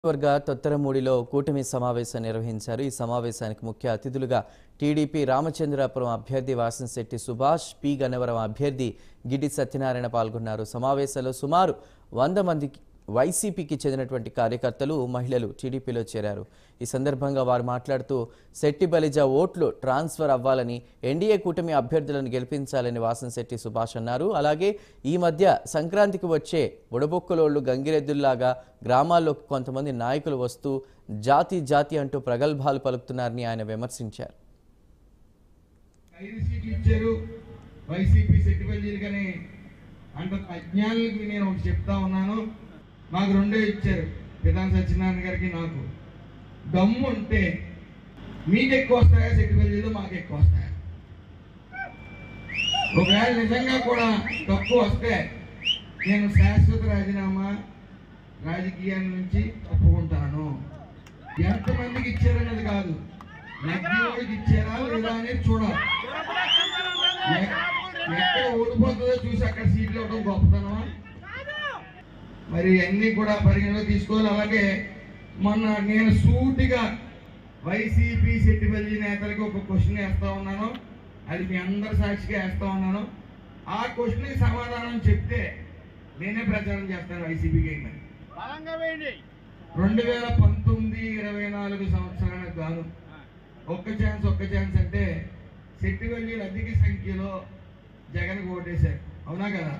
వర్గ తొత్తరమూడిలో కూటమి సమావేశం నిర్వహించారు. ఈ సమావేశానికి ముఖ్య అతిథులుగా టీడీపీ రామచంద్రాపురం అభ్యర్థి వాసంశెట్టి సుభాష్, పి గన్నవరం అభ్యర్థి గిడ్డి సత్యనారాయణ పాల్గొన్నారు. సమావేశంలో సుమారు 100 మంది వైసీపీకి చెందినటువంటి కార్యకర్తలు, మహిళలు టీడీపీలో చేరారు. ఈ సందర్భంగా వారు మాట్లాడుతూ శెట్టి బలిజ ఓట్లు ట్రాన్స్ఫర్ అవ్వాలని, ఎన్డీఏ కూటమి అభ్యర్థులను గెలిపించాలని వాసంశెట్టి సుభాష్ అన్నారు. అలాగే ఈ మధ్య సంక్రాంతికి వచ్చే బుడబొక్కలోళ్లు గంగిరెద్దుల్లాగా గ్రామాల్లోకి కొంతమంది నాయకులు వస్తూ జాతి జాతి అంటూ ప్రగల్భాలు పలుకుతున్నారని ఆయన విమర్శించారు. మాకు రెండే ఇచ్చారు, పితాని సత్యనారాయణ గారికి నాకు. దమ్ము ఉంటే మీకు ఎక్కువ వస్తాయా, సెట్టిపల్లిలో మాకు ఎక్కువ వస్తాయా? ఒకవేళ నిజంగా కూడా తక్కువ వస్తే నేను శాశ్వత రాజీనామా రాజకీయాల నుంచి ఒప్పుకుంటాను. ఎంతమందికి ఇచ్చారనేది కాదు, నగ్గికి ఇచ్చారా లేదా అనేది చూడాలి. ఎక్కడ ఓడిపోతుందో చూసి అక్కడ సీట్లు ఇవ్వడం గొప్పతనమా? మరి అన్నీ కూడా పరిగణలో తీసుకోవాలి. అలాగే మొన్న నేను సూటిగా వైసీపీ సెట్టిపల్లి నేతలకు ఒక క్వశ్చన్ వేస్తా ఉన్నాను, అది మీ అందరి సాక్షిగా వేస్తా ఉన్నాను. ఆ క్వశ్చన్కి సమాధానం చెప్తే నేనే ప్రచారం చేస్తాను వైసీపీకి. 2019-24 సంవత్సరానికి గాను ఒక్క ఛాన్స్ అంటే సెట్టిపల్లి అధిక సంఖ్యలో జగన్ ఓటేశారు, అవునా కదా?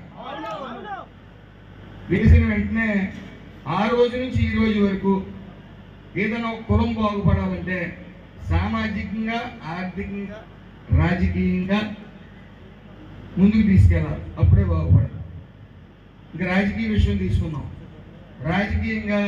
వేసిన వెంటనే ఆ రోజు నుంచి ఈ రోజు వరకు ఏదైనా ఒక కులం బాగుపడాలంటే సామాజికంగా, ఆర్థికంగా, రాజకీయంగా ముందుకు తీసుకెళ్ళాలి, అప్పుడే బాగుపడాలి. ఇంకా రాజకీయ విషయం తీసుకున్నాం. రాజకీయంగా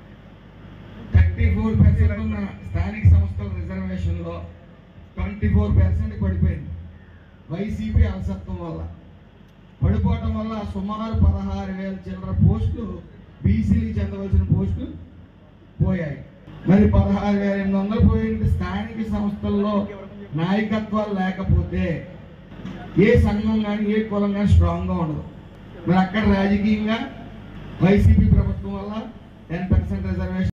34% ఉన్న స్థానిక సంస్థల రిజర్వేషన్లో 24% పడిపోయింది. వైసీపీ అలసత్వం వల్ల పడిపోవటం వల్ల సుమారు 16,000 చిల్లర పోస్టులు, బీసీలకు చెందవలసిన పోస్టులు పోయాయి. మరి 16,800 పోయింది. స్థానిక సంస్థల్లో నాయకత్వాలు లేకపోతే ఏ సంఘం కానీ ఏ కులం కానీ స్ట్రాంగ్గా ఉండదు. మరి అక్కడ రాజకీయంగా వైసీపీ ప్రభుత్వం వల్ల 10% రిజర్వేషన్